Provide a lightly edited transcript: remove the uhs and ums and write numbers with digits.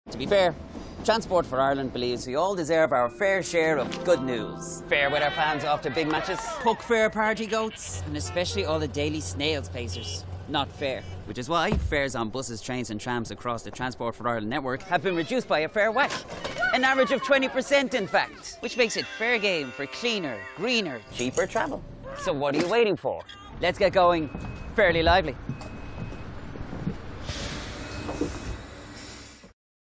To be fair, Transport for Ireland believes we all deserve our fair share of good news. Fair with our fans after big matches, puck fair party goats, and especially all the daily snails pacers. Not fair. Which is why fares on buses, trains and trams across the Transport for Ireland network have been reduced by a fair whack. An average of 20% in fact, which makes it fair game for cleaner, greener, cheaper travel. So what are you waiting for? Let's get going fairly lively.